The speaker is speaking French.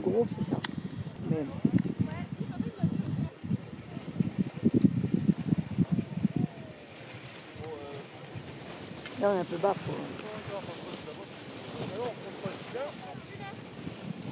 gros, c'est ça. Mais... Là, on est un peu bas pour...